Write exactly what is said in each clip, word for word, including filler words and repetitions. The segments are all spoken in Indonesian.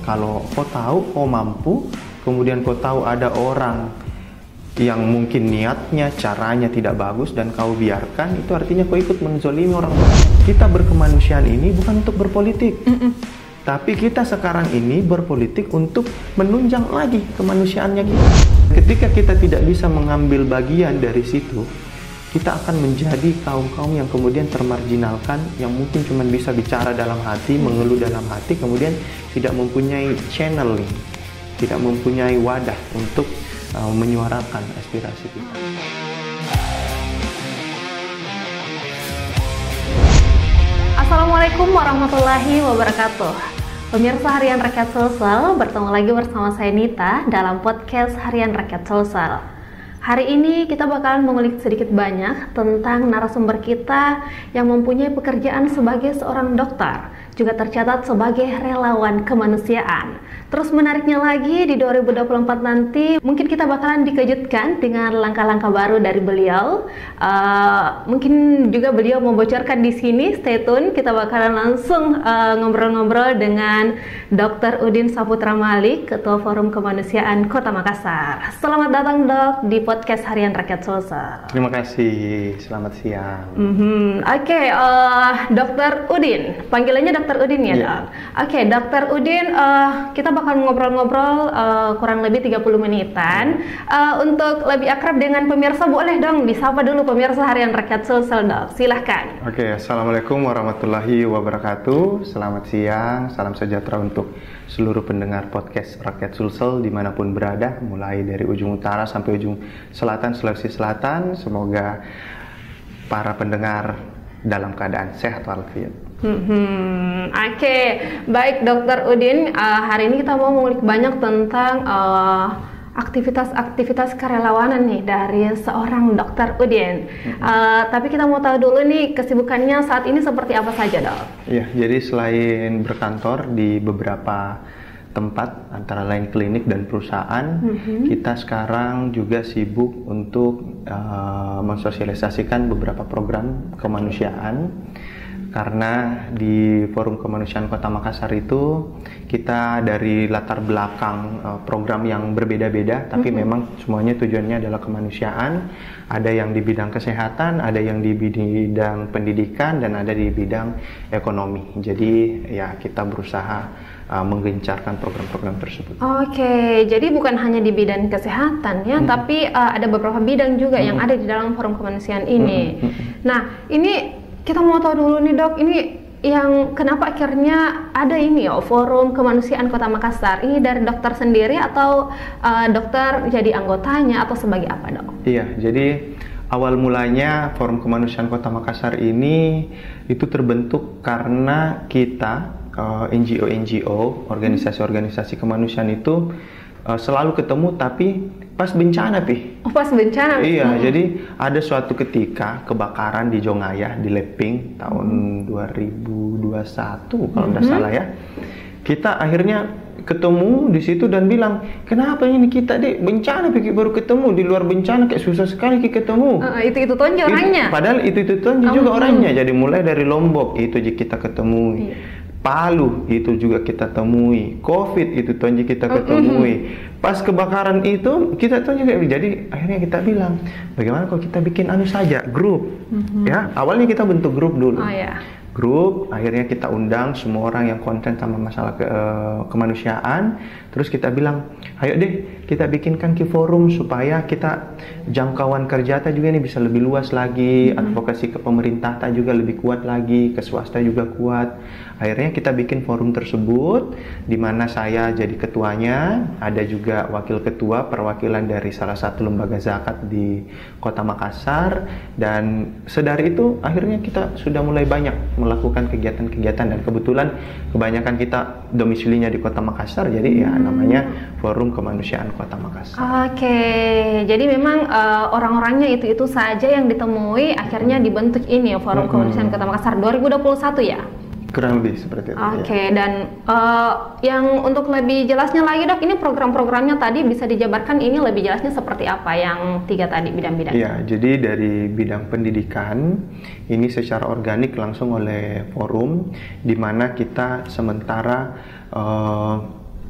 Kalau kau tahu, kau mampu, kemudian kau tahu ada orang yang mungkin niatnya, caranya tidak bagus dan kau biarkan, itu artinya kau ikut menzolimi orang lain. Kita berkemanusiaan ini bukan untuk berpolitik. Mm-mm. Tapi kita sekarang ini berpolitik untuk menunjang lagi kemanusiaannya kita. Ketika kita tidak bisa mengambil bagian dari situ, kita akan menjadi kaum-kaum yang kemudian termarginalkan, yang mungkin cuma bisa bicara dalam hati, mengeluh dalam hati, kemudian tidak mempunyai channeling, tidak mempunyai wadah untuk uh, menyuarakan aspirasi kita. Assalamualaikum warahmatullahi wabarakatuh. Pemirsa Harian Rakyat Sulsel, bertemu lagi bersama saya Nita dalam podcast Harian Rakyat Sulsel. Hari ini kita bakalan mengulik sedikit banyak tentang narasumber kita yang mempunyai pekerjaan sebagai seorang dokter, juga tercatat sebagai relawan kemanusiaan. Terus menariknya lagi di dua ribu dua puluh empat nanti mungkin kita bakalan dikejutkan dengan langkah-langkah baru dari beliau. Uh, mungkin juga beliau membocorkan di sini. Stay tune, kita bakalan langsung uh, ngobrol-ngobrol dengan dokter Udin Saputra Malik, Ketua Forum Kemanusiaan Kota Makassar. Selamat datang Dok di podcast Harian Rakyat Sulsel. Terima kasih, selamat siang. Mm-hmm. Oke, okay, uh, dokter Udin, panggilannya dokter Udin ya, yeah. Dok? Oke, okay, dokter Udin, uh, kita bakal ngobrol-ngobrol uh, kurang lebih tiga puluh menitan. Uh, untuk lebih akrab dengan pemirsa, boleh dong disapa dulu pemirsa Harian Rakyat Sulsel, Dok. Silahkan. Oke, okay, assalamualaikum warahmatullahi wabarakatuh. Selamat siang, salam sejahtera untuk seluruh pendengar podcast Rakyat Sulsel dimanapun berada, mulai dari ujung utara sampai ujung selatan, Sulawesi Selatan. Semoga para pendengar dalam keadaan sehat walafiat. Hmm, Oke, okay. Baik Dokter Udin, uh, hari ini kita mau mengulik banyak tentang uh, aktivitas-aktivitas kerelawanan nih dari seorang Dokter Udin. Hmm. Uh, tapi kita mau tahu dulu nih kesibukannya saat ini seperti apa saja, Dok? Iya, jadi selain berkantor di beberapa tempat antara lain klinik dan perusahaan, mm-hmm. kita sekarang juga sibuk untuk uh, mensosialisasikan beberapa program kemanusiaan. Karena di Forum Kemanusiaan Kota Makassar itu kita dari latar belakang uh, program yang berbeda-beda, tapi mm-hmm. memang semuanya tujuannya adalah kemanusiaan. Ada yang di bidang kesehatan, ada yang di bidang pendidikan, dan ada di bidang ekonomi. Jadi ya kita berusaha uh, menggencarkan program-program tersebut. Oke, okay, jadi bukan hanya di bidang kesehatan ya, mm-hmm. tapi uh, ada beberapa bidang juga mm-hmm. yang ada di dalam Forum Kemanusiaan ini. Mm-hmm. Nah, ini kita mau tahu dulu nih Dok, ini yang kenapa akhirnya ada ini ya Forum Kemanusiaan Kota Makassar. Ini dari dokter sendiri atau uh, dokter jadi anggotanya atau sebagai apa, Dok? Iya, jadi awal mulanya Forum Kemanusiaan Kota Makassar ini itu terbentuk karena kita uh, N G O-N G O, organisasi-organisasi kemanusiaan itu uh, selalu ketemu tapi pas bencana, Pi. Oh, pas bencana? Iya, hmm. jadi ada suatu ketika kebakaran di Jongayah, di Leping, tahun hmm. dua ribu dua puluh satu, kalau tidak hmm. salah ya. Kita akhirnya ketemu di situ dan bilang, kenapa ini kita, Dek, bencana, Pi, baru ketemu, di luar bencana, kayak susah sekali kita ketemu. Uh, itu-itu tonji orangnya? Itu, padahal itu-itu tonji oh, juga hmm. orangnya, jadi mulai dari Lombok, itu kita ketemu. Iya. Palu itu juga kita temui, COVID itu tonji kita ketemui. Pas kebakaran itu kita tuh juga, jadi akhirnya kita bilang, bagaimana kalau kita bikin anu saja, grup, mm-hmm. ya. Awalnya kita bentuk grup dulu, oh, yeah. grup. Akhirnya kita undang semua orang yang konten sama masalah ke, uh, kemanusiaan. Terus kita bilang, ayo deh kita bikinkan Ki Forum supaya kita jangkauan kerja ta juga ini bisa lebih luas lagi, mm-hmm. advokasi ke pemerintah ta juga lebih kuat lagi, ke swasta juga kuat. Akhirnya kita bikin forum tersebut, di mana saya jadi ketuanya, ada juga wakil ketua perwakilan dari salah satu lembaga zakat di Kota Makassar, dan sedari itu akhirnya kita sudah mulai banyak melakukan kegiatan-kegiatan, dan kebetulan kebanyakan kita domisilinya di Kota Makassar, jadi ya namanya Forum Kemanusiaan Kota Makassar. Oke, jadi memang uh, orang-orangnya itu-itu saja yang ditemui, akhirnya dibentuk ini ya Forum hmm. Kemanusiaan Kota Makassar dua ribu dua puluh satu ya? Kurang lebih seperti itu. Oke, okay, ya. Dan uh, yang untuk lebih jelasnya lagi Dok, ini program-programnya tadi bisa dijabarkan ini lebih jelasnya seperti apa yang tiga tadi bidang-bidang? Iya, jadi dari bidang pendidikan ini secara organik langsung oleh forum, di mana kita sementara uh,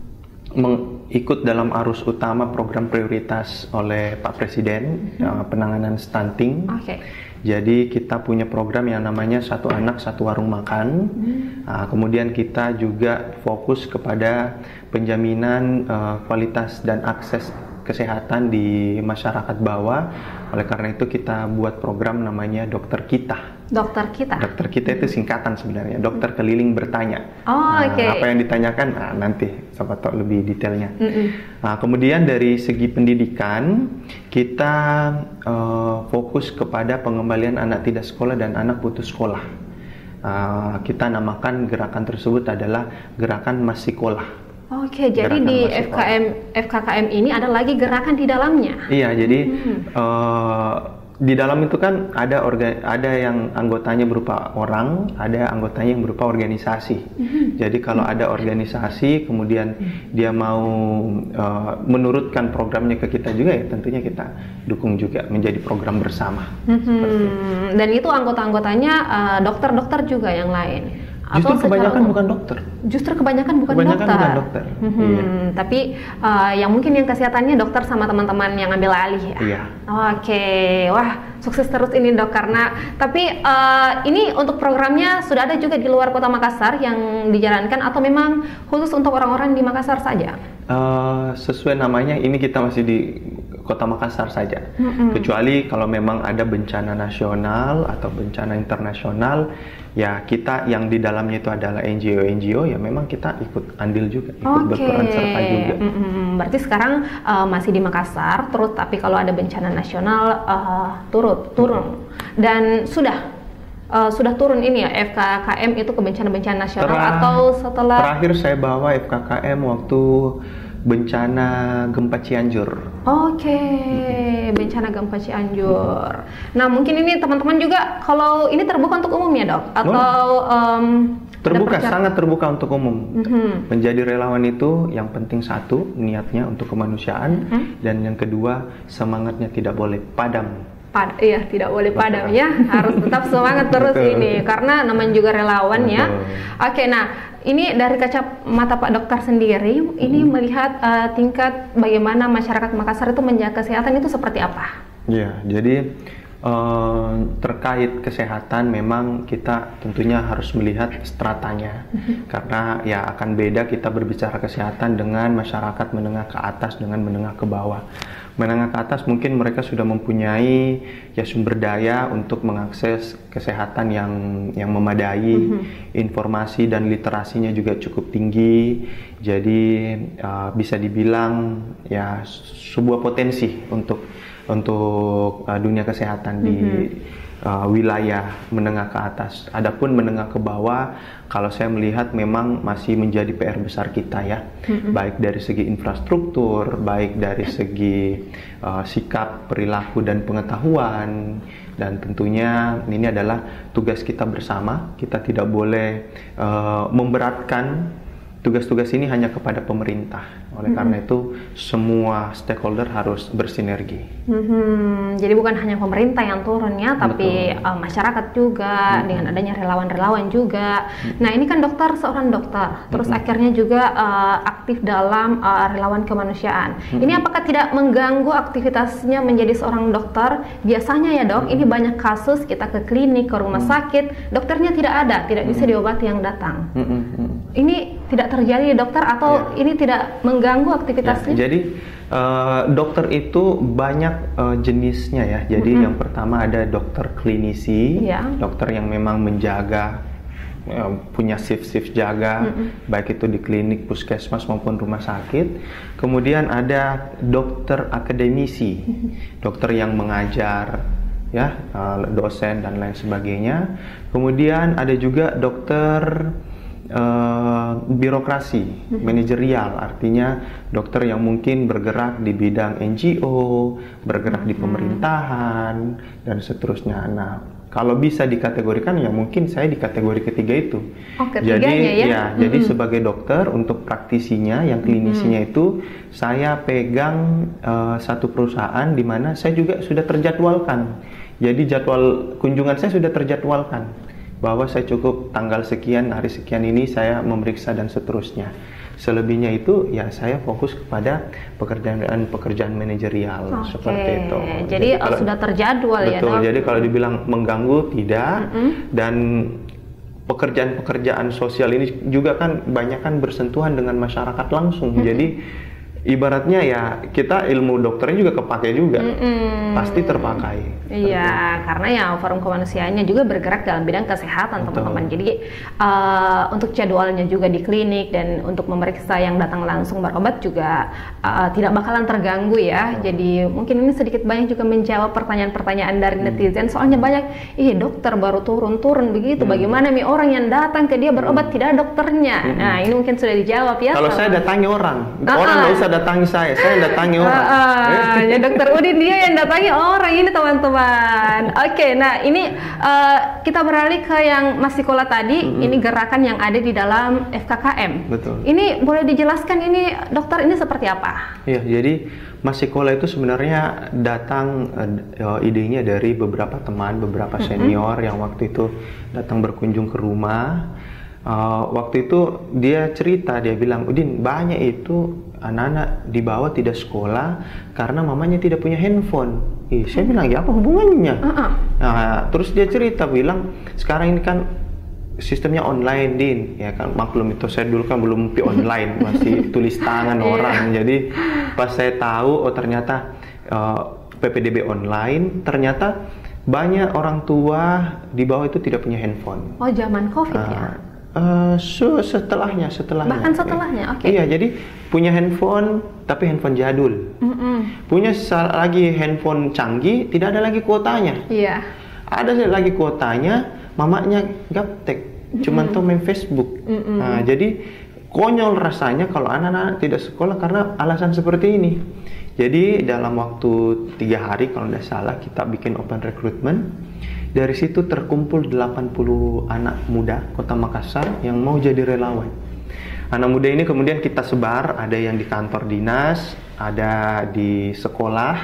mengikut dalam arus utama program prioritas oleh Pak Presiden, mm-hmm. uh, penanganan stunting. Okay. Jadi kita punya program yang namanya Satu Anak Satu Warung Makan. Mm-hmm. uh, kemudian kita juga fokus kepada penjaminan uh, kualitas dan akses kesehatan di masyarakat bawah. Oleh karena itu kita buat program namanya Dokter Kita. Dokter Kita. Dokter Kita itu singkatan sebenarnya. Dokter Keliling Bertanya. Oh, nah, oke. Okay. Apa yang ditanyakan? Nah, nanti siapa tahu lebih detailnya. Mm-mm. Nah, kemudian dari segi pendidikan kita uh, fokus kepada pengembalian anak tidak sekolah dan anak putus sekolah. Uh, kita namakan gerakan tersebut adalah Gerakan Mas Sekolah. Oke, jadi di F K M F K K M ini ada lagi gerakan di dalamnya. Iya, jadi hmm. uh, di dalam itu kan ada orga, ada yang anggotanya berupa orang, ada anggotanya yang berupa organisasi. Hmm. Jadi kalau ada organisasi, kemudian hmm. dia mau uh, menurutkan programnya ke kita juga, ya tentunya kita dukung juga menjadi program bersama. Hmm. Dan itu anggota-anggotanya uh, dokter-dokter juga yang lain. Justru Atau kebanyakan secara, bukan dokter. Justru kebanyakan bukan kebanyakan dokter. Bukan dokter. Hmm, iya. Tapi uh, yang mungkin yang kesehatannya dokter sama teman-teman yang ambil alih ya. Iya. Oke, wah sukses terus ini dok. Karena tapi uh, ini untuk programnya sudah ada juga di luar Kota Makassar yang dijalankan atau memang khusus untuk orang-orang di Makassar saja? Uh, sesuai namanya ini kita masih di Kota Makassar saja. Mm-hmm. Kecuali kalau memang ada bencana nasional atau bencana internasional, ya kita yang di dalamnya itu adalah N G O N G O, ya memang kita ikut andil juga, ikut okay. berperan serta juga. Mm-hmm. Berarti sekarang uh, masih di Makassar, terus tapi kalau ada bencana nasional uh, turut turun mm-hmm. dan sudah uh, sudah turun ini ya F K K M itu ke bencana-bencana nasional. Terah, atau setelah terakhir saya bawa F K K M waktu bencana gempa Cianjur. Oke, okay. hmm. bencana gempa Cianjur. Hmm. Nah, mungkin ini teman-teman juga kalau ini terbuka untuk umum ya, Dok? Atau um, terbuka, sangat terbuka untuk umum. Mm-hmm. Menjadi relawan itu yang penting satu, niatnya untuk kemanusiaan, mm-hmm. dan yang kedua, semangatnya tidak boleh padam. Pad, iya, tidak boleh padam ya, harus tetap semangat terus ini, karena namanya juga relawan. Betul. Ya. Oke, nah ini dari kacamata Pak Dokter sendiri, hmm. ini melihat uh, tingkat bagaimana masyarakat Makassar itu menjaga kesehatan itu seperti apa? Ya, jadi uh, terkait kesehatan memang kita tentunya harus melihat stratanya, hmm. karena ya akan beda kita berbicara kesehatan dengan masyarakat menengah ke atas dengan menengah ke bawah. Menengah ke atas mungkin mereka sudah mempunyai ya sumber daya untuk mengakses kesehatan yang yang memadai, mm-hmm. informasi dan literasinya juga cukup tinggi, jadi uh, bisa dibilang ya sebuah potensi untuk untuk uh, dunia kesehatan mm-hmm. di uh, wilayah menengah ke atas. Adapun menengah ke bawah, kalau saya melihat memang masih menjadi P R besar kita ya, mm-hmm. baik dari segi infrastruktur, baik dari segi uh, sikap, perilaku dan pengetahuan, dan tentunya ini adalah tugas kita bersama. Kita tidak boleh uh, memberatkan tugas-tugas ini hanya kepada pemerintah. Oleh mm-hmm. karena itu semua stakeholder harus bersinergi. Mm-hmm. Jadi bukan hanya pemerintah yang turun ya, tapi uh, masyarakat juga mm-hmm. dengan adanya relawan-relawan juga. Mm-hmm. Nah ini kan dokter seorang dokter, terus mm-hmm. akhirnya juga uh, aktif dalam uh, relawan kemanusiaan. Mm-hmm. Ini apakah tidak mengganggu aktivitasnya menjadi seorang dokter? Biasanya ya dok, mm-hmm. ini banyak kasus kita ke klinik, ke rumah mm-hmm. sakit, dokternya tidak ada, tidak mm-hmm. bisa diobati yang datang. Mm-hmm. Ini tidak terjadi dokter atau yeah. ini tidak mengganggu aktivitasnya? Ya, jadi uh, dokter itu banyak uh, jenisnya ya. Jadi mm-hmm. yang pertama ada dokter klinisi, yeah. dokter yang memang menjaga, uh, punya shift-shift jaga, mm-hmm. baik itu di klinik, puskesmas maupun rumah sakit. Kemudian ada dokter akademisi, mm-hmm. dokter yang mengajar, ya, uh, dosen dan lain sebagainya. Kemudian ada juga dokter Uh, birokrasi, mm-hmm. manajerial, artinya dokter yang mungkin bergerak di bidang N G O, bergerak mm-hmm. di pemerintahan, dan seterusnya. Nah, kalau bisa dikategorikan, ya mungkin saya di kategori ketiga itu. Oh, jadi, ya? ya mm-hmm. jadi sebagai dokter untuk praktisinya, yang klinisinya mm-hmm. itu, saya pegang uh, satu perusahaan di mana saya juga sudah terjadwalkan. Jadi jadwal kunjungan saya sudah terjadwalkan, bahwa saya cukup tanggal sekian, hari sekian ini saya memeriksa dan seterusnya. selebihnya itu ya saya fokus kepada pekerjaan-pekerjaan manajerial Oke. seperti itu. Jadi, Jadi oh, kalau- sudah terjadwal ya, Betul, Dok? jadi kalau dibilang mengganggu tidak, Mm-mm. dan pekerjaan-pekerjaan sosial ini juga kan banyak kan bersentuhan dengan masyarakat langsung. Mm-mm. Jadi ibaratnya ya kita ilmu dokternya juga kepake juga, Mm-mm. pasti terpakai. Iya, karena ya forum kemanusiaannya juga bergerak dalam bidang kesehatan, Betul. teman-teman. Jadi uh, untuk jadwalnya juga di klinik dan untuk memeriksa yang datang langsung berobat juga uh, tidak bakalan terganggu ya. Jadi mungkin ini sedikit banyak juga menjawab pertanyaan-pertanyaan dari netizen. Soalnya banyak, ih dokter baru turun-turun begitu. Hmm. Bagaimana nih orang yang datang ke dia berobat tidak ada dokternya? Hmm. Nah ini mungkin sudah dijawab ya. Kalau sama- saya datangi orang, Ah, orang ah. nggak usah datangi saya, saya datangi orang. Ah, ah, ya dokter Udin dia yang datangi orang ini teman-teman. Oke, nah ini uh, kita beralih ke yang Masikola tadi. Mm-mm. Ini gerakan yang ada di dalam F K K M. Betul. Ini boleh dijelaskan ini dokter ini seperti apa? Iya, jadi Masikola itu sebenarnya datang uh, idenya dari beberapa teman, beberapa senior yang waktu itu datang berkunjung ke rumah. Uh, waktu itu dia cerita, dia bilang, Udin, banyak itu anak-anak di bawah tidak sekolah karena mamanya tidak punya handphone. Ih, saya bilang, ya apa hubungannya? Uh-uh. Nah, terus dia cerita bilang, sekarang ini kan sistemnya online, Din. Ya kan, maklum itu saya dulu kan belum pi online, masih tulis tangan orang. Jadi pas saya tahu, oh ternyata uh, P P D B online, ternyata banyak orang tua di bawah itu tidak punya handphone. Oh, zaman Covid Uh, ya? uh, so, setelahnya, setelahnya. Bahkan setelahnya, oke. Iya, jadi punya handphone tapi handphone jadul. Mm-mm. Punya sal- lagi handphone canggih, tidak ada lagi kuotanya. Iya. Ada lagi kuotanya, mamanya gaptek, cuman tuh main Facebook. Mm-mm. Nah, jadi konyol rasanya kalau anak-anak tidak sekolah karena alasan seperti ini. Jadi dalam waktu tiga hari kalau tidak salah kita bikin open recruitment. Dari situ terkumpul delapan puluh anak muda Kota Makassar yang mau jadi relawan. Anak muda ini kemudian kita sebar, ada yang di kantor dinas, ada di sekolah.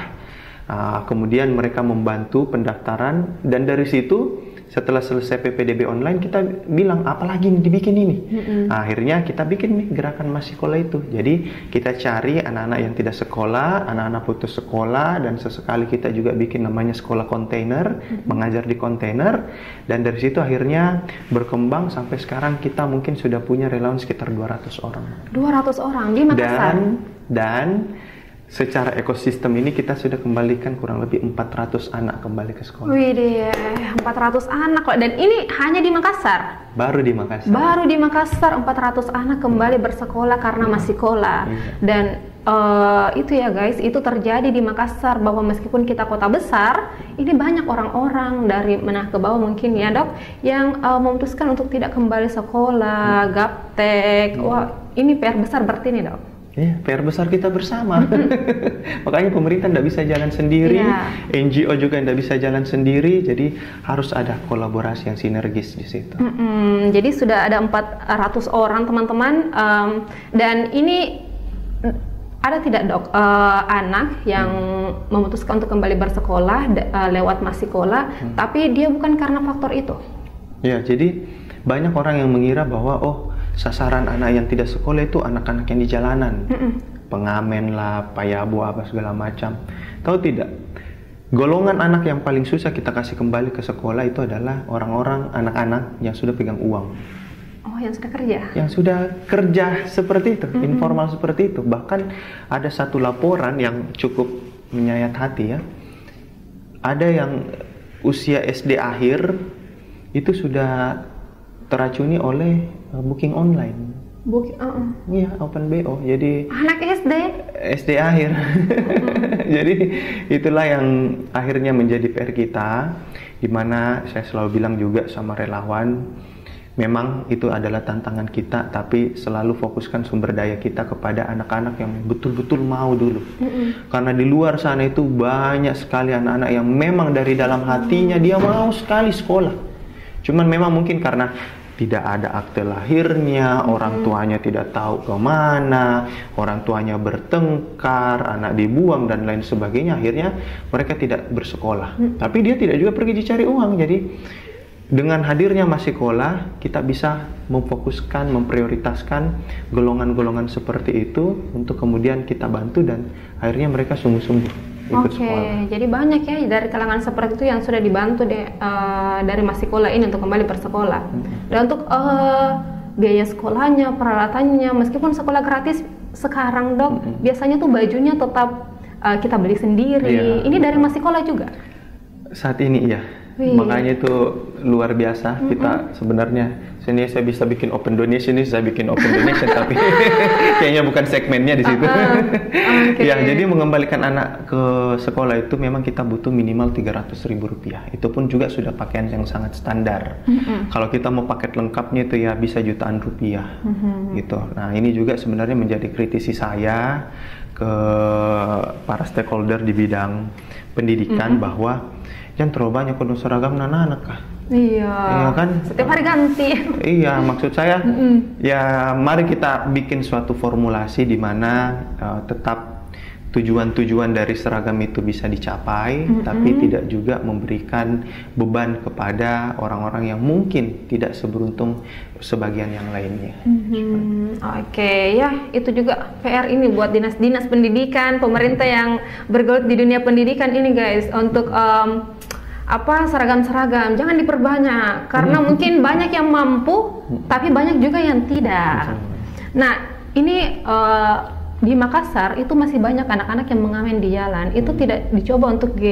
Uh, kemudian mereka membantu pendaftaran, dan dari situ setelah selesai P P D B online kita bilang apalagi nih dibikin ini. Mm-mm. Nah, akhirnya kita bikin nih gerakan Masikola itu. Jadi kita cari anak-anak yang tidak sekolah, anak-anak putus sekolah, dan sesekali kita juga bikin namanya sekolah kontainer, mm-hmm. mengajar di kontainer, dan dari situ akhirnya berkembang sampai sekarang kita mungkin sudah punya relawan sekitar dua ratus orang. dua ratus orang di Makassar. Dan dan secara ekosistem ini kita sudah kembalikan kurang lebih empat ratus anak kembali ke sekolah. Wih deh, empat ratus anak loh. Dan ini hanya di Makassar. Baru di Makassar. Baru di Makassar empat ratus anak kembali bersekolah karena Masikola. Iya. Dan uh, itu ya guys, itu terjadi di Makassar, bahwa meskipun kita kota besar, ini banyak orang-orang dari menengah ke bawah mungkin ya dok, yang uh, memutuskan untuk tidak kembali sekolah, gaptek. Wah, ini P R besar berarti nih dok. Ya, P R besar kita bersama. Makanya pemerintah tidak bisa jalan sendiri, Iya. N G O juga tidak bisa jalan sendiri, jadi harus ada kolaborasi yang sinergis di situ. Mm-mm, jadi sudah ada empat ratus orang teman-teman, um, dan ini ada tidak dok uh, anak yang hmm. memutuskan untuk kembali bersekolah uh, lewat Masikola, hmm. tapi dia bukan karena faktor itu? Ya, jadi banyak orang yang mengira bahwa oh sasaran anak yang tidak sekolah itu anak-anak yang di jalanan, mm-mm. pengamen lah, payabu apa segala macam. Tahu tidak? Golongan anak yang paling susah kita kasih kembali ke sekolah itu adalah orang-orang anak-anak yang sudah pegang uang. Oh, yang sudah kerja? Yang sudah kerja seperti itu, mm-hmm. informal seperti itu. Bahkan ada satu laporan yang cukup menyayat hati ya. Ada yang usia S D akhir itu sudah teracuni oleh uh, booking online. Booking, uh-uh. Iya, open B O. Jadi anak S D? S D akhir. Mm-hmm. Jadi itulah yang akhirnya menjadi P R kita, di mana saya selalu bilang juga sama relawan, memang itu adalah tantangan kita, tapi selalu fokuskan sumber daya kita kepada anak-anak yang betul-betul mau dulu. Mm-hmm. Karena di luar sana itu banyak sekali anak-anak yang memang dari dalam hatinya dia mau sekali sekolah. Cuman memang mungkin karena tidak ada akte lahirnya, hmm. orang tuanya tidak tahu kemana, orang tuanya bertengkar, anak dibuang dan lain sebagainya, akhirnya mereka tidak bersekolah. Hmm. Tapi dia tidak juga pergi dicari uang, jadi dengan hadirnya Masikola, kita bisa memfokuskan, memprioritaskan golongan-golongan seperti itu untuk kemudian kita bantu dan akhirnya mereka sungguh-sungguh ikut Oke, sekolah. jadi banyak ya dari kalangan seperti itu yang sudah dibantu deh uh, dari Masikola ini untuk kembali bersekolah. Dan untuk uh, biaya sekolahnya, peralatannya, meskipun sekolah gratis sekarang dok, mm-hmm. biasanya tuh bajunya tetap uh, kita beli sendiri. Iya. Ini dari Masikola juga? Saat ini iya. Wih. Makanya itu luar biasa. Mm-hmm. Kita sebenarnya sini saya bisa bikin open donation, ini saya bikin open donation tapi kayaknya bukan segmennya di situ. Uh-huh. Okay. Ya, jadi mengembalikan anak ke sekolah itu memang kita butuh minimal tiga ratus ribu rupiah. Itu pun juga sudah pakaian yang sangat standar. Mm-hmm. Kalau kita mau paket lengkapnya itu ya bisa jutaan rupiah. Mm-hmm. Gitu. Nah, ini juga sebenarnya menjadi kritisi saya ke para stakeholder di bidang pendidikan, mm-hmm. bahwa jangan terlalu banyak penuh seragam anak-anak kah? Iya. Iya kan? Setiap hari ganti. Iya, maksud saya mm-hmm. ya mari kita bikin suatu formulasi di mana uh, tetap tujuan-tujuan dari seragam itu bisa dicapai, mm-hmm. tapi tidak juga memberikan beban kepada orang-orang yang mungkin tidak seberuntung sebagian yang lainnya. Mm-hmm. Oke, okay. Ya itu juga P R ini buat dinas-dinas pendidikan, pemerintah yang bergelut di dunia pendidikan ini guys, untuk um, apa seragam-seragam jangan diperbanyak karena mungkin banyak yang mampu tapi banyak juga yang tidak. Nah ini uh, di Makassar itu masih banyak anak-anak yang mengamen di jalan, itu tidak dicoba untuk di,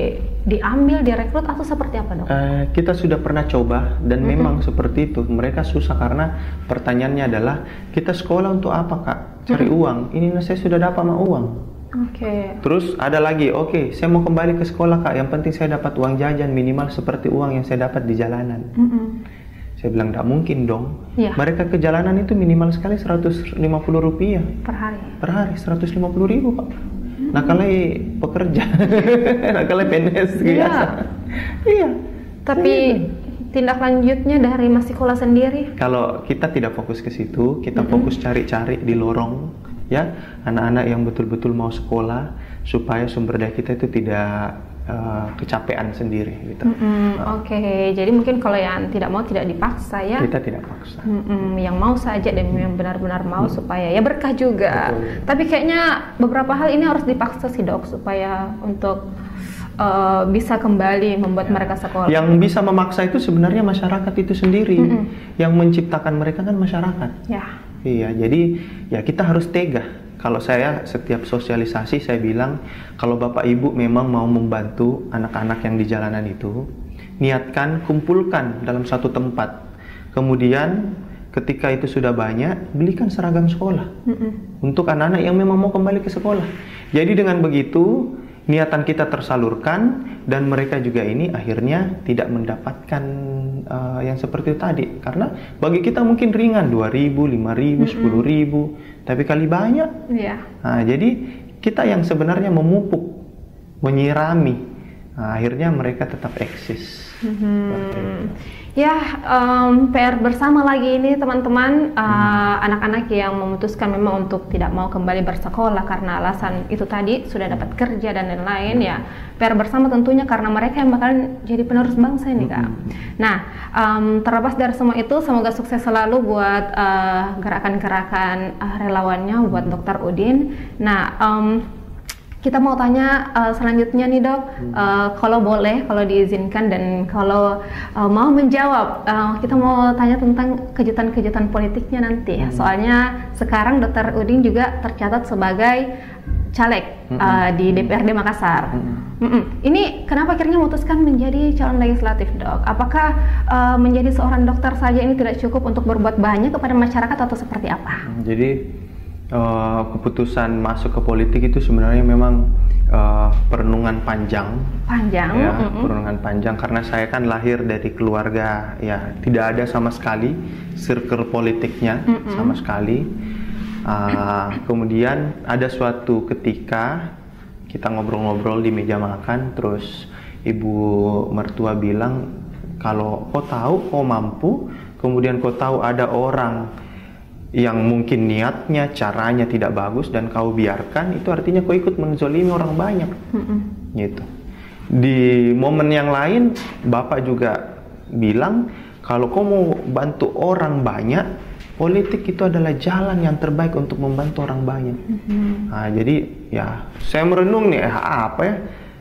diambil, direkrut atau seperti apa dok? Uh, kita sudah pernah coba dan mm-hmm. memang seperti itu, mereka susah karena pertanyaannya adalah kita sekolah untuk apa kak? Cari mm-hmm. uang, ini saya sudah dapat mah uang. Oke. Okay. Terus ada lagi, oke, okay, saya mau kembali ke sekolah kak. Yang penting saya dapat uang jajan minimal seperti uang yang saya dapat di jalanan. Mm-hmm. Saya bilang tidak mungkin dong. Yeah. Mereka ke jalanan itu minimal sekali seratus lima puluh rupiah per hari. Per hari seratus lima puluh ribu pak. Mm-hmm. Nakalai pekerja, nakalai P N S biasa. Yeah. Iya. Tapi tindak lanjutnya dari Masikola sendiri? Kalau kita tidak fokus ke situ, kita mm-hmm. fokus cari-cari di lorong. Ya, anak-anak yang betul-betul mau sekolah supaya sumber daya kita itu tidak uh, kecapean sendiri gitu. Mm-hmm. Nah. Oke, okay. Jadi mungkin kalau yang tidak mau tidak dipaksa ya. Kita tidak paksa. Mm-hmm. Yang mau saja dan yang benar-benar mau mm. supaya ya berkah juga. Betul. Tapi kayaknya beberapa hal ini harus dipaksa sih dok supaya untuk uh, bisa kembali membuat ya. Mereka sekolah. Yang bisa memaksa itu sebenarnya masyarakat itu sendiri. Mm-hmm. Yang menciptakan mereka kan masyarakat. Ya. Iya, jadi ya kita harus tega. Kalau saya setiap sosialisasi saya bilang, kalau Bapak Ibu memang mau membantu anak-anak yang di jalanan itu, niatkan, kumpulkan dalam satu tempat. Kemudian ketika itu sudah banyak, belikan seragam sekolah. Mm-mm. Untuk anak-anak yang memang mau kembali ke sekolah. Jadi dengan begitu, niatan kita tersalurkan dan mereka juga ini akhirnya tidak mendapatkan uh, yang seperti itu tadi, karena bagi kita mungkin ringan dua ribu, lima ribu, sepuluh ribu, tapi kali banyak. Yeah. Nah, jadi kita yang sebenarnya memupuk, menyirami, nah, akhirnya mereka tetap eksis. Mm-hmm. Ya, um, P R bersama lagi ini teman-teman, uh, hmm. anak-anak yang memutuskan memang untuk tidak mau kembali bersekolah karena alasan itu tadi, sudah dapat kerja dan lain-lain, ya P R bersama tentunya karena mereka yang bakal jadi penerus bangsa ini kak. Nah, um, terlepas dari semua itu, semoga sukses selalu buat uh, gerakan-gerakan uh, relawannya, buat dokter Udin. Nah, um, kita mau tanya uh, selanjutnya nih dok, uh, kalau boleh, kalau diizinkan dan kalau uh, mau menjawab, uh, kita mau tanya tentang kejutan-kejutan politiknya nanti. Hmm. Soalnya sekarang dokter Udin juga tercatat sebagai caleg hmm. uh, di D P R D Makassar. Hmm. Hmm. Ini kenapa akhirnya memutuskan menjadi calon legislatif dok? Apakah uh, menjadi seorang dokter saja ini tidak cukup untuk berbuat banyak kepada masyarakat atau seperti apa? Hmm, jadi Uh, keputusan masuk ke politik itu sebenarnya memang uh, perenungan panjang, panjang, ya, mm-hmm. perenungan panjang karena saya kan lahir dari keluarga ya tidak ada sama sekali circle politiknya, mm-hmm. sama sekali. Uh, kemudian ada suatu ketika kita ngobrol-ngobrol di meja makan, terus ibu mertua bilang, kalau kau tahu kau mampu, kemudian kau tahu ada orang yang mungkin niatnya, caranya tidak bagus dan kau biarkan, itu artinya kau ikut menzolimi orang banyak. Mm-mm. Gitu. Di momen yang lain, Bapak juga bilang kalau kau mau bantu orang banyak, politik itu adalah jalan yang terbaik untuk membantu orang banyak. Mm-hmm. Nah, jadi ya saya merenung nih, eh, apa ya?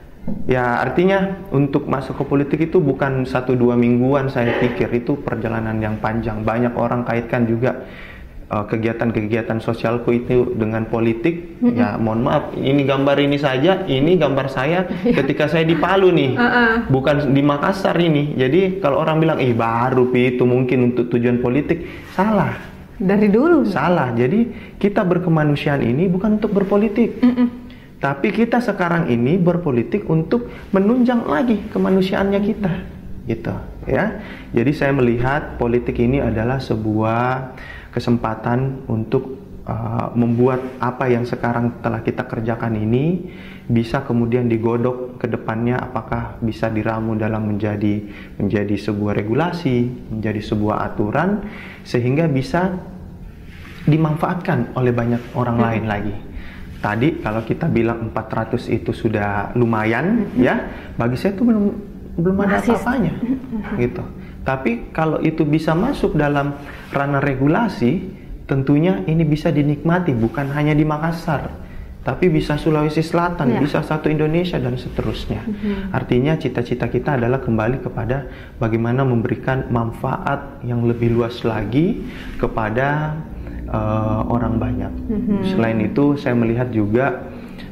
Ya artinya untuk masuk ke politik itu bukan satu dua mingguan, saya pikir itu perjalanan yang panjang. Banyak orang kaitkan juga uh, kegiatan-kegiatan sosialku itu dengan politik. Mm-hmm. Ya mohon maaf, ini gambar ini saja, ini gambar saya ketika saya di Palu nih, uh-uh. bukan di Makassar ini. Jadi kalau orang bilang, ih baru itu mungkin untuk tujuan politik, salah. Dari dulu. Salah. Jadi kita berkemanusiaan ini bukan untuk berpolitik. Mm-mm. Tapi kita sekarang ini berpolitik untuk menunjang lagi kemanusiaannya kita, gitu ya. Jadi saya melihat politik ini adalah sebuah kesempatan untuk uh, membuat apa yang sekarang telah kita kerjakan ini bisa kemudian digodok ke depannya, apakah bisa diramu dalam menjadi menjadi sebuah regulasi, menjadi sebuah aturan, sehingga bisa dimanfaatkan oleh banyak orang hmm. lain lagi. Tadi kalau kita bilang empat ratus itu sudah lumayan, mm-hmm. ya, bagi saya itu belum belum ada apa-apanya, mm-hmm. gitu. Tapi kalau itu bisa masuk dalam ranah regulasi, tentunya ini bisa dinikmati bukan hanya di Makassar, tapi bisa Sulawesi Selatan, yeah. bisa satu Indonesia dan seterusnya. Mm-hmm. Artinya cita-cita kita adalah kembali kepada bagaimana memberikan manfaat yang lebih luas lagi kepada Uh, orang banyak. Mm-hmm. Selain itu, saya melihat juga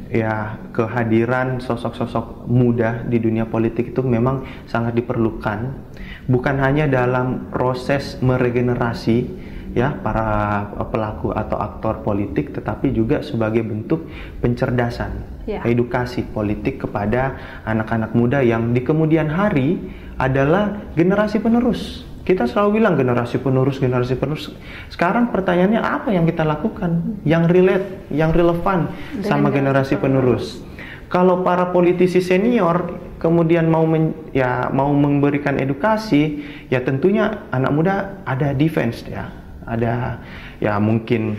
ya kehadiran sosok-sosok muda di dunia politik itu memang sangat diperlukan. Bukan hanya dalam proses meregenerasi ya para pelaku atau aktor politik, tetapi juga sebagai bentuk pencerdasan, yeah. edukasi politik kepada anak-anak muda yang di kemudian hari adalah generasi penerus. Kita selalu bilang generasi penerus, generasi penerus. Sekarang pertanyaannya apa yang kita lakukan? Yang relate, yang relevan dengan sama generasi penerus. Kalau para politisi senior kemudian mau men, ya mau memberikan edukasi, ya tentunya anak muda ada defense ya. Ada ya mungkin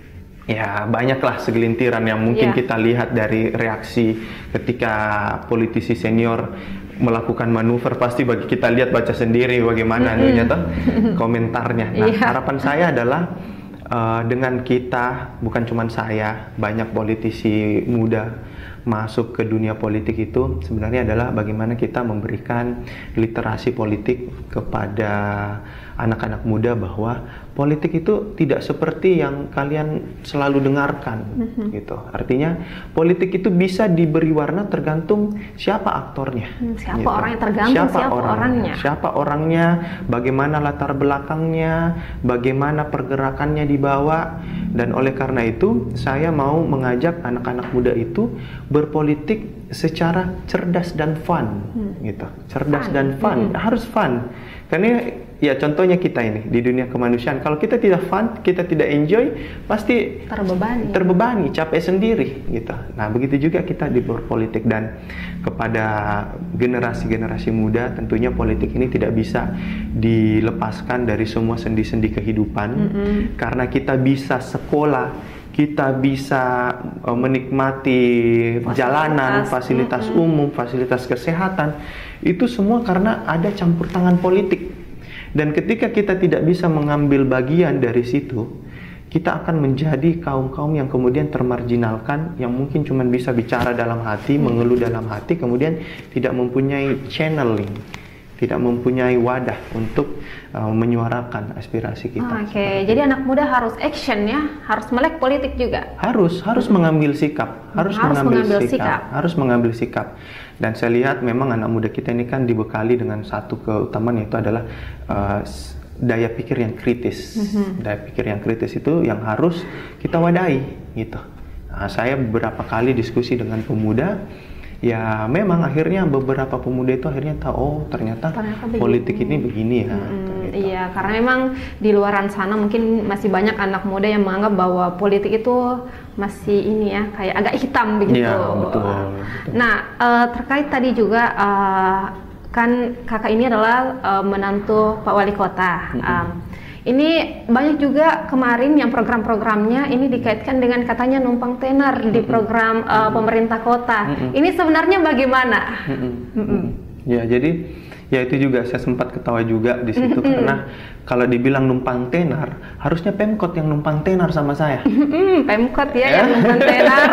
ya banyaklah segelintiran yang mungkin yeah. kita lihat dari reaksi ketika politisi senior melakukan manuver, pasti bagi kita lihat baca sendiri bagaimana mm-hmm. toh komentarnya. Nah, yeah. harapan saya adalah uh, dengan kita, bukan cuma saya, banyak politisi muda masuk ke dunia politik itu sebenarnya adalah bagaimana kita memberikan literasi politik kepada anak-anak muda bahwa politik itu tidak seperti yang kalian selalu dengarkan, mm-hmm. gitu. Artinya politik itu bisa diberi warna tergantung siapa aktornya, hmm, siapa gitu. orang yang tergantung siapa, siapa orang, orangnya, siapa orangnya, bagaimana latar belakangnya, bagaimana pergerakannya dibawa, dan oleh karena itu saya mau mengajak anak-anak muda itu berpolitik secara cerdas dan fun, hmm. gitu. Cerdas fun. dan fun, hmm. harus fun. Karena ya contohnya kita ini di dunia kemanusiaan, kalau kita tidak fun, kita tidak enjoy, pasti terbebani, terbebani, capek sendiri, gitu. Nah begitu juga kita di berpolitik, dan kepada generasi-generasi muda tentunya politik ini tidak bisa dilepaskan dari semua sendi-sendi kehidupan, mm-hmm. karena kita bisa sekolah, kita bisa uh, menikmati fasilitas, jalanan, fasilitas mm-hmm. umum, fasilitas kesehatan, itu semua karena ada campur tangan politik. Dan ketika kita tidak bisa mengambil bagian dari situ, kita akan menjadi kaum-kaum yang kemudian termarginalkan, yang mungkin cuma bisa bicara dalam hati, mengeluh dalam hati, kemudian tidak mempunyai channeling, tidak mempunyai wadah untuk uh, menyuarakan aspirasi kita. Oke, okay. Jadi anak muda harus action ya, harus melek politik juga. Harus, harus hmm. mengambil sikap, harus, harus mengambil, mengambil sikap, sikap, harus mengambil sikap. Dan saya lihat memang anak muda kita ini kan dibekali dengan satu keutamaan, yaitu adalah uh, daya pikir yang kritis. Mm-hmm. Daya pikir yang kritis itu yang harus kita wadahi, gitu. Nah, saya beberapa kali diskusi dengan pemuda, ya memang akhirnya beberapa pemuda itu akhirnya tahu, oh ternyata, ternyata politik ini begini ya. Hmm, gitu. Iya, karena memang di luaran sana mungkin masih banyak anak muda yang menganggap bahwa politik itu masih ini ya, kayak agak hitam begitu. Iya, betul, betul. Nah, uh, terkait tadi juga uh, kan kakak ini adalah uh, menantu Pak Wali Kota. Mm-hmm. um, Ini banyak juga kemarin yang program-programnya ini dikaitkan dengan katanya numpang tenar di program uh, pemerintah kota. Mm-hmm. Ini sebenarnya bagaimana? Mm-hmm. Mm-hmm. Ya, jadi Ya itu juga saya sempat ketawa juga di situ Mm-mm. karena kalau dibilang numpang tenar, harusnya Pemkot yang numpang tenar sama saya. Mm-mm, Pemkot ya yang numpang tenar.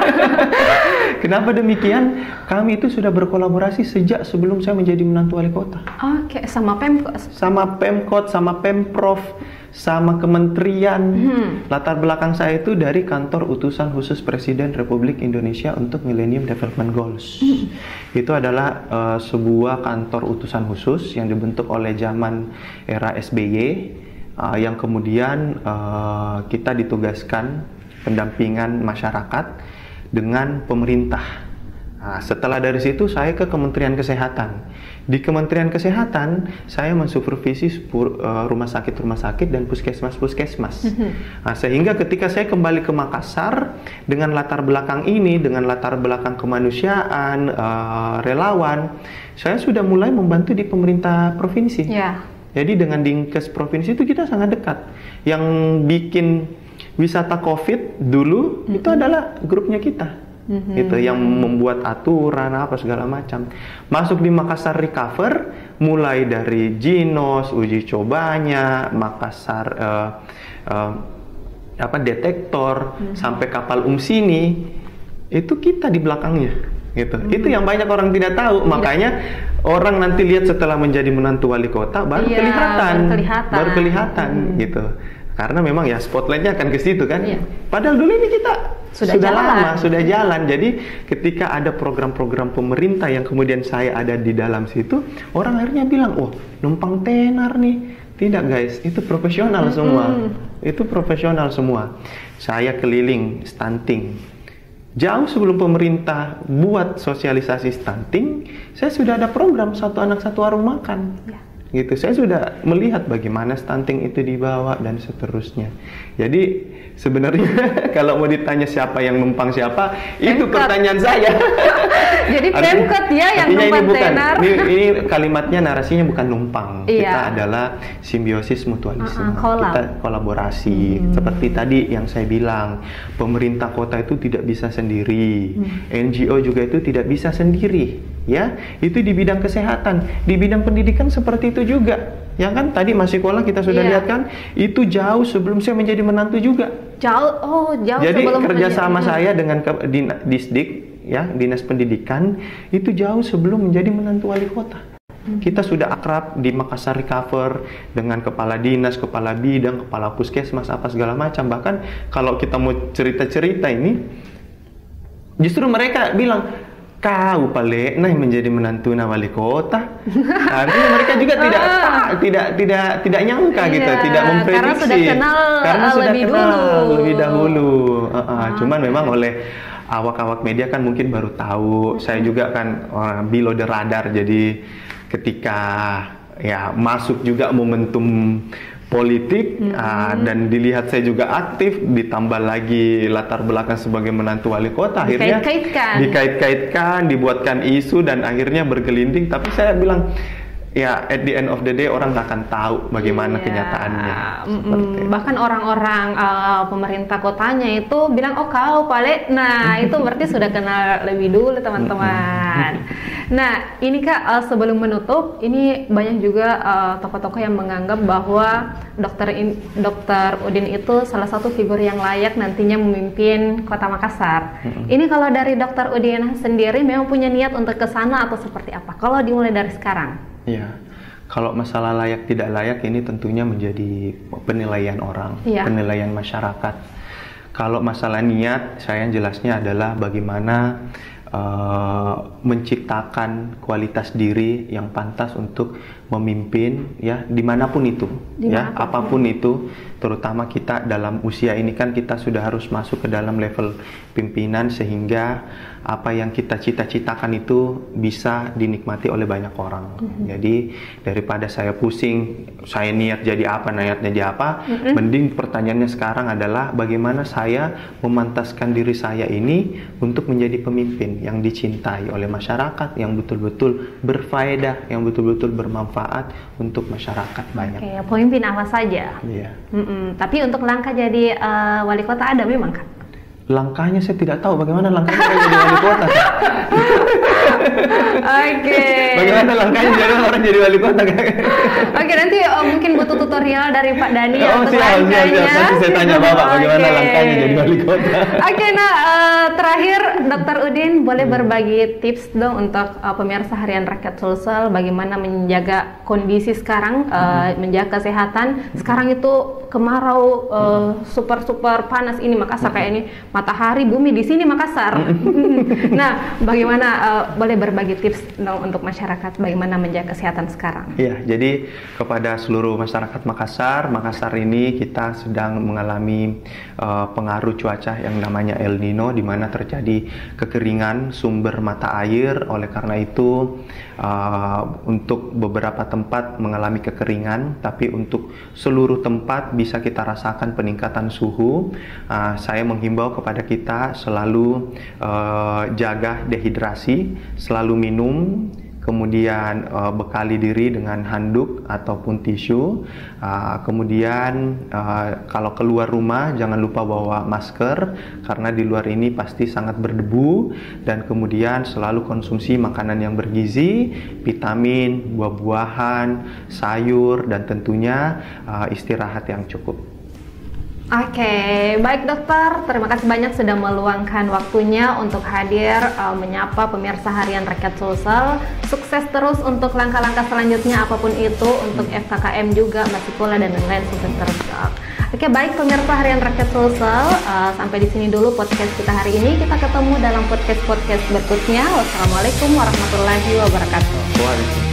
Kenapa demikian? Kami itu sudah berkolaborasi sejak sebelum saya menjadi menantu wali kota. Oke, sama Pemkot. Sama Pemkot, sama Pemprov, sama kementerian. Hmm. Latar belakang saya itu dari kantor utusan khusus Presiden Republik Indonesia untuk Millennium Development Goals. Hmm. Itu adalah uh, sebuah kantor utusan khusus yang dibentuk oleh zaman era S B Y, uh, yang kemudian uh, kita ditugaskan pendampingan masyarakat dengan pemerintah. Nah, setelah dari situ saya ke Kementerian Kesehatan. Di Kementerian Kesehatan saya mensupervisi sepur, uh, rumah sakit-rumah sakit dan puskesmas-puskesmas. Mm-hmm. Nah, sehingga ketika saya kembali ke Makassar dengan latar belakang ini, dengan latar belakang kemanusiaan, uh, relawan, saya sudah mulai membantu di pemerintah provinsi. Yeah. Jadi dengan Dinkes provinsi itu kita sangat dekat. Yang bikin wisata COVID dulu mm-hmm. itu adalah grupnya kita. Mm-hmm. Itu yang membuat aturan apa segala macam. Masuk di Makassar Recover, mulai dari Ginos, uji cobanya, Makassar uh, uh, apa detektor, mm-hmm. sampai kapal Umsini, itu kita di belakangnya. Gitu. Mm-hmm. Itu yang banyak orang tidak tahu. Tidak. Makanya orang nanti lihat setelah menjadi menantu wali kota baru iya, kelihatan, baru kelihatan, baru kelihatan hmm. gitu. Karena memang ya spotlightnya akan ke situ kan. Iya. Padahal dulu ini kita sudah, sudah lama, sudah jalan. Jadi ketika ada program-program pemerintah yang kemudian saya ada di dalam situ, orang akhirnya bilang, oh numpang tenar nih. Tidak guys, itu profesional mm-hmm. semua. Itu profesional semua. Saya keliling stunting. Jauh sebelum pemerintah buat sosialisasi stunting, saya sudah ada program satu anak satu warung makan. Ya. Gitu, saya sudah melihat bagaimana stunting itu dibawa dan seterusnya. Jadi sebenarnya kalau mau ditanya siapa yang numpang siapa, Pemkot. Itu pertanyaan saya. Jadi Pemkot ya yang numpang tenar. Ini, ini kalimatnya narasinya bukan numpang. Iya. Kita adalah simbiosis mutualisme. Uh-uh, kolab. Kita kolaborasi. Hmm. Seperti tadi yang saya bilang, pemerintah kota itu tidak bisa sendiri. Hmm. N G O juga itu tidak bisa sendiri. Ya, itu di bidang kesehatan, di bidang pendidikan seperti itu juga. Ya kan tadi Mas Sikola kita sudah iya. lihat kan, itu jauh sebelum saya menjadi menantu juga. Jauh, oh jauh. Jadi sebelum kerjasama menjadi... saya dengan Disdik, ya Dinas Pendidikan itu jauh sebelum menjadi menantu wali kota. Hmm. Kita sudah akrab di Makassar Recover dengan kepala dinas, kepala bidang, kepala puskesmas apa segala macam. Bahkan kalau kita mau cerita-cerita ini, justru mereka bilang, kau pale nah menjadi menantu wali kota. Artinya mereka juga tidak tak, tidak tidak tidak nyangka iya, gitu, tidak memprediksi. Karena sudah kenal karena sudah lebih kenal dulu. lebih dahulu. Uh, uh, ah. Cuman memang oleh awak-awak media kan mungkin baru tahu. Hmm. Saya juga kan uh, below the radar. Jadi ketika ya masuk juga momentum politik mm-hmm. uh, dan dilihat saya juga aktif, ditambah lagi latar belakang sebagai menantu wali kota, akhirnya dikait-kaitkan, dikait-kaitkan, dibuatkan isu dan akhirnya bergelinding. Tapi saya bilang ya at the end of the day orang nggak akan tahu bagaimana yeah. kenyataannya. Mm-mm. Bahkan orang-orang uh, pemerintah kotanya itu bilang oh kau pale, nah itu berarti sudah kenal lebih dulu teman-teman. Nah ini Kak uh, sebelum menutup, ini banyak juga uh, tokoh-tokoh yang menganggap bahwa dokter in, dokter Udin itu salah satu figur yang layak nantinya memimpin Kota Makassar. Mm-hmm. Ini kalau dari dokter Udin sendiri memang punya niat untuk ke sana atau seperti apa? Kalau dimulai dari sekarang? Ya, kalau masalah layak tidak layak ini tentunya menjadi penilaian orang, ya. penilaian masyarakat. Kalau masalah niat, saya jelasnya adalah bagaimana uh, menciptakan kualitas diri yang pantas untuk memimpin, ya dimanapun itu, dimanapun. ya apapun itu. Terutama kita dalam usia ini kan kita sudah harus masuk ke dalam level pimpinan sehingga apa yang kita cita-citakan itu bisa dinikmati oleh banyak orang. Mm-hmm. Jadi daripada saya pusing, saya niat jadi apa, niat jadi apa, mm-hmm. mending pertanyaannya sekarang adalah bagaimana saya memantaskan diri saya ini untuk menjadi pemimpin yang dicintai oleh masyarakat, yang betul-betul berfaedah, yang betul-betul bermanfaat untuk masyarakat banyak. Oke, pemimpin apa saja? Iya. Mm-mm. Tapi untuk langkah jadi uh, wali kota ada memang Kak? Langkahnya saya tidak tahu bagaimana langkahnya jadi wali kota. Oke. Bagaimana langkahnya jadi orang jadi wali kota? Oke, nanti oh, mungkin butuh tutorial dari Pak Dani Oh, untuk siap, siap, siap. langkahnya. Nanti saya tanya Bapak bagaimana Oke. langkahnya jadi wali kota. Oke, nah eh, terakhir Dokter Udin boleh berbagi tips dong untuk eh, pemirsa Harian Rakyat Sulsel bagaimana menjaga kondisi sekarang, eh, menjaga kesehatan. Sekarang itu kemarau eh, super-super panas ini Makassar kayak ini matahari bumi di sini Makassar. Nah, bagaimana eh, boleh berbagi tips dong untuk masyarakat bagaimana menjaga kesehatan sekarang? Iya, jadi kepada seluruh masyarakat Makassar, Makassar ini kita sedang mengalami uh, pengaruh cuaca yang namanya El Nino, di mana terjadi kekeringan sumber mata air. Oleh karena itu, uh, untuk beberapa tempat mengalami kekeringan, tapi untuk seluruh tempat bisa kita rasakan peningkatan suhu. Uh, saya menghimbau kepada kita selalu uh, jaga dehidrasi, selalu minum, kemudian uh, bekali diri dengan handuk ataupun tisu. Uh, kemudian uh, kalau keluar rumah jangan lupa bawa masker karena di luar ini pasti sangat berdebu. Dan kemudian selalu konsumsi makanan yang bergizi, vitamin, buah-buahan, sayur, dan tentunya uh, istirahat yang cukup. Oke, baik dokter, terima kasih banyak sudah meluangkan waktunya untuk hadir uh, menyapa pemirsa Harian Rakyat Sulsel. Sukses terus untuk langkah-langkah selanjutnya apapun itu, untuk F K K M juga, masih pula dan lain-lain, sukses terus dok. Oke, baik pemirsa Harian Rakyat Sulsel, uh, sampai di sini dulu podcast kita hari ini. Kita ketemu dalam podcast-podcast berikutnya. Wassalamualaikum warahmatullahi wabarakatuh. Waalaikumsalam.